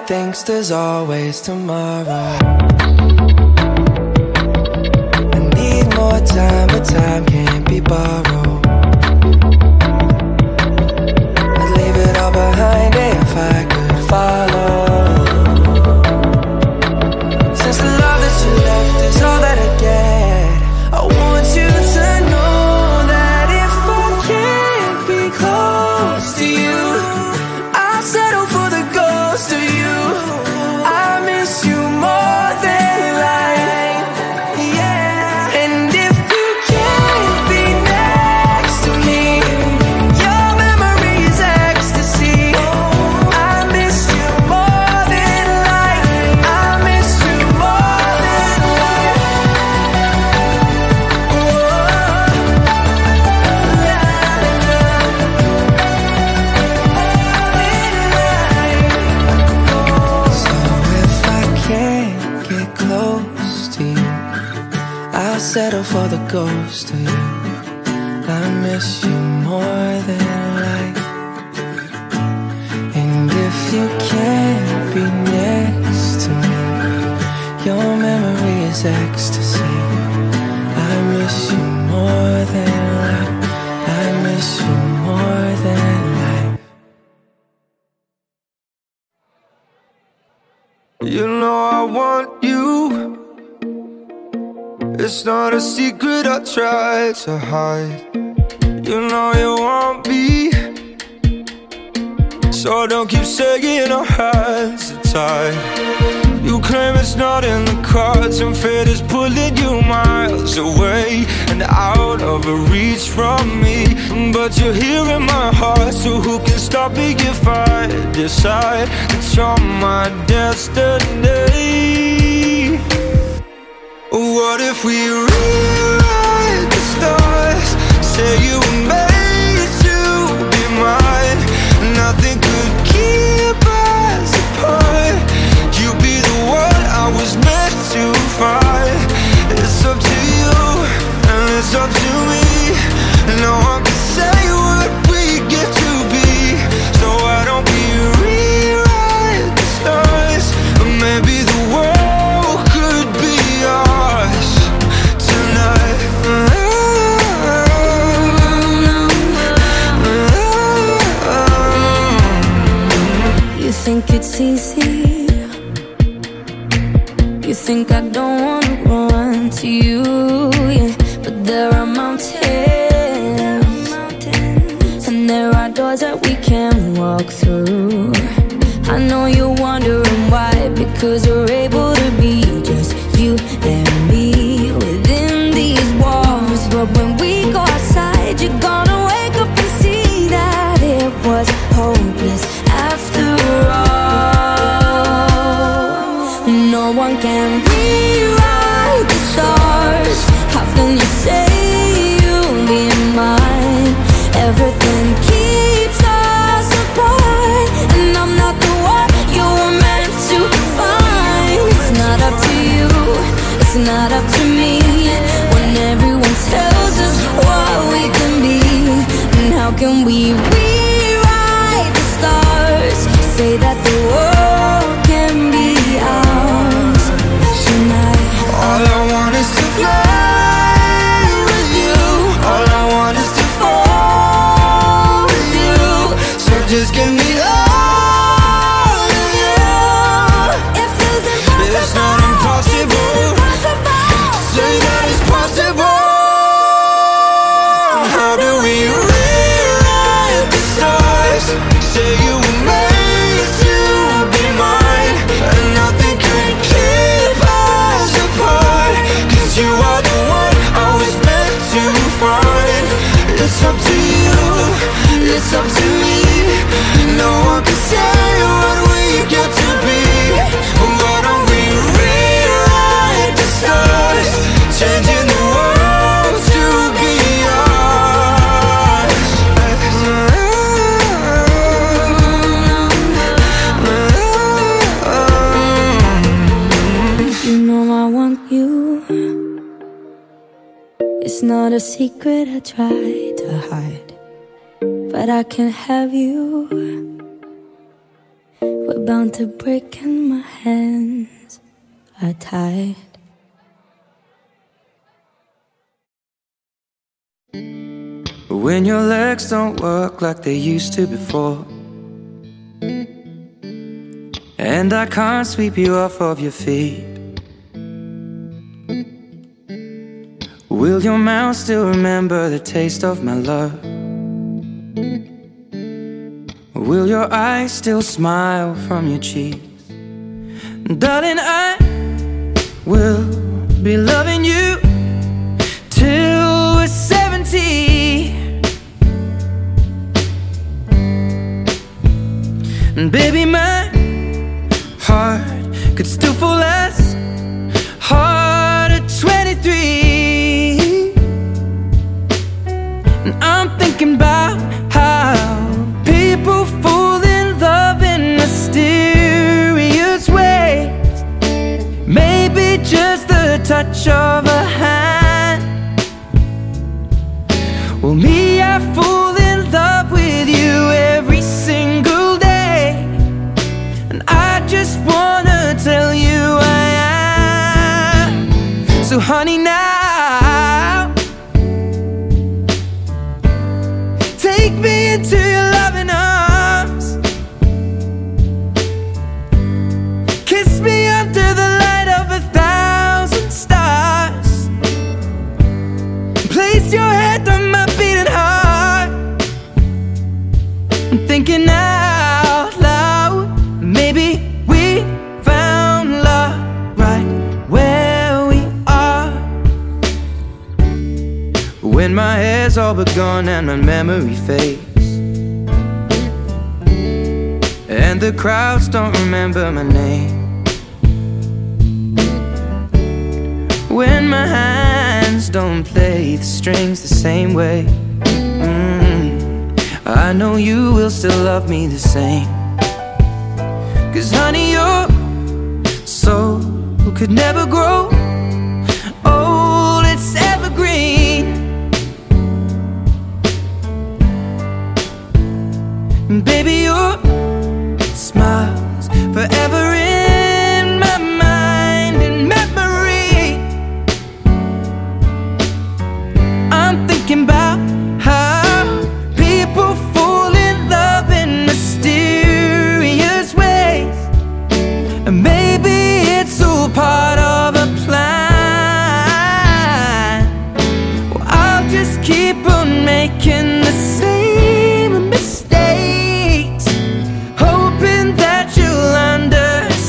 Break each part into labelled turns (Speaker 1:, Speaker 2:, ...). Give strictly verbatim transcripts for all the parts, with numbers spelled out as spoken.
Speaker 1: thinks there's always tomorrow. I need more time, but time can't be borrowed. I'd leave it all behind if I could follow. Since the love that you left is all that I get, I want you to know that if I can't be close to you, I'll settle for the ghost of you. I miss you more than life, yeah. And if you can't be next to me, your memory is ecstasy. I miss you more than life. I miss you more than life. So if I can't get close to you, I'll settle for the ghost of you. I miss you more than life. And if you can't be next to me, your memory is ecstasy. I miss you more than life. I miss you more than life.
Speaker 2: You know I want you. It's not a secret I try to hide. You know you want me, so don't keep saying our hands are tied. You claim it's not in the cards, and fate is pulling you miles away and out of reach from me. But you're here in my heart, so who can stop me if I decide that you're my destiny? What if we rewrite the stars? Say you were made to be mine. Nothing could keep us apart. You'd be the one I was meant to find. It's up to you, and it's up to me. No one can say what we get to be. So why don't we rewrite the stars? Or maybe the world could be ours tonight.
Speaker 3: You think it's easy? You think I don't wanna run to you, yeah. But there are mountains, and there are doors that we can walk through. I know you're wondering why, because you're able to be just you and me within these walls. But when we go outside, you're gonna wake up and see that it was hopeless after all. No one can rewrite the stars. How can you say you'll be mine? Everything keeps us apart, and I'm not the one you were meant to find. It's not up to you, it's not up to me, when everyone tells us what we can be. And how can we rewrite the stars? Say that the world can be ours tonight.
Speaker 2: All I want is to fly with you. All I want is to fall with you. So just give me all of you.
Speaker 3: It feels impossible.
Speaker 2: It's not impossible. Say that it's possible. How do we rewrite the stars? Say you were made to be mine, and nothing can keep us apart. Cause you are the one I was meant to find. It's up to you, it's up to me. No one can say what we get to be. Why don't we rewrite the stars? Changing the world to be ours.
Speaker 3: You know I want you. It's not a secret I try to hide, but I can have you we're bound to break and my hands are tied.
Speaker 1: When your legs don't work like they used to before, and I can't sweep you off of your feet, will your mouth still remember the taste of my love? Will your eyes still smile from your cheeks? Darling, I will be loving you till we're seventy. And baby, my heart could still fall as hard at twenty-three. And I'm thinking about how people fall in love in mysterious ways. Maybe just the touch of a hand. Well, me, I fall in love with you every single day. I just wanna tell you I am. So honey, now take me into your loving arms. Kiss me under the light of a thousand stars. Place your head on my beating heart. I'm thinking out loud, maybe we found love right where we are. When my hair's all but gone and my memory fades, and the crowds don't remember my name, when my hands don't play the strings the same way, mm, I know you will still love me the same. 'Cause honey, your soul could never grow old, it's evergreen. And baby, your smile's forever in my mind and memory. I'm thinking about how people fall in love in mysterious ways. And maybe it's all part of a plan. Well, I'll just keep on making the same mistakes, hoping that you'll understand.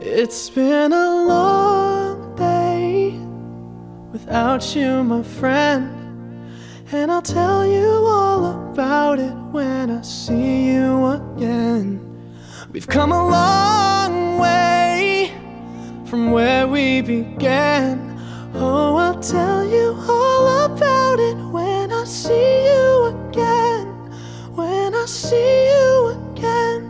Speaker 1: It's been a long day without you, my friend, and I'll tell you all about it when I see you again. We've come a long way from where we began. Oh, I'll tell you all about it when I see you again. When I see you again.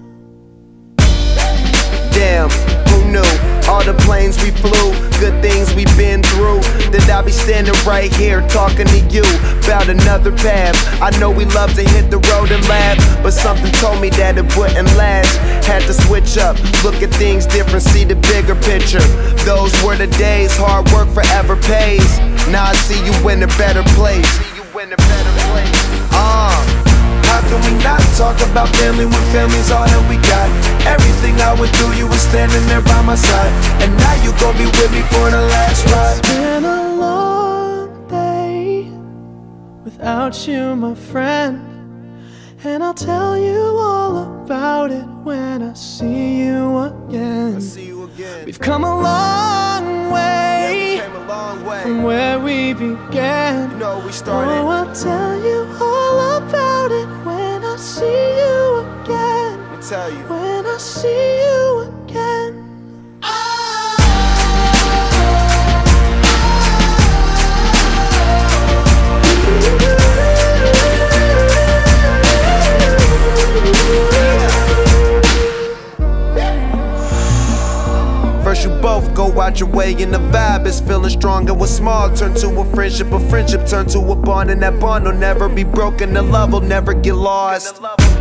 Speaker 4: Damn, who knew? All the planes we flew, good things we've been through, that I'll be standing right here talking to you about another path. I know we love to hit the road and laugh, but something told me that it wouldn't last. Had to switch up, look at things different, see the bigger picture. Those were the days, hard work forever pays. Now I see you in a better place. See you in a better place. Uh How can we not talk about family when family's all that we got? Everything I went through, you were standing there by my side, and now you gon' be with me for the last ride.
Speaker 1: It's been a long day without you, my friend, and I'll tell you all about it when I see you again.
Speaker 4: I see you again.
Speaker 1: We've come a long way,
Speaker 4: yeah, we came a long way
Speaker 1: from where we began.
Speaker 4: You know we started.
Speaker 1: Oh, I'll tell you all about it when I see you again.
Speaker 4: Let me tell you.
Speaker 1: When I see you again.
Speaker 4: First you both go out your way and the vibe is feeling strong, and what's small turn to a friendship, a friendship turn to a bond, and that bond will never be broken, the love will never get lost.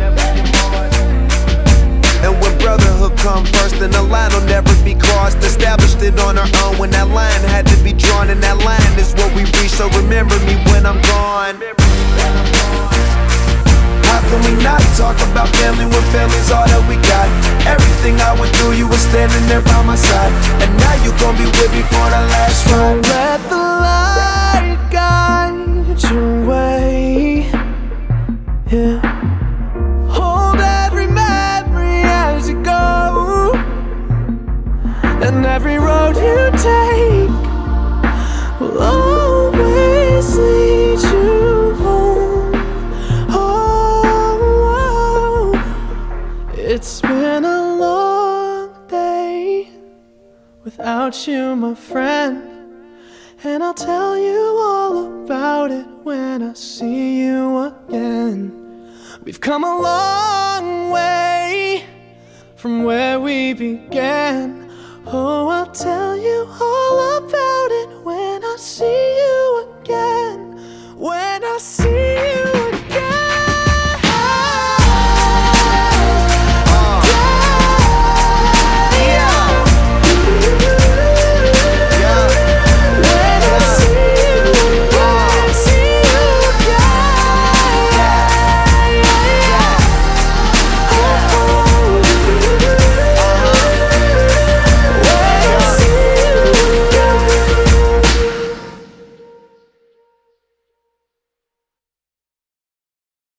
Speaker 4: And when brotherhood come first, then the line will never be crossed. Established it on our own when that line had to be drawn, and that line is what we reach, so remember me when I'm gone. How can we not talk about family when family's all that we got? Everything I went through, you were standing there by my side, and now you gon' be with me for the last ride.
Speaker 1: Don't let the light guide your way. Yeah. Hold every memory as you go, and every road you take will always lead you home. Oh, it's been a long day without you, my friend, and I'll tell you all about it when I see you again. We've come a long way from where we began. Oh, I'll tell you all about it when I see you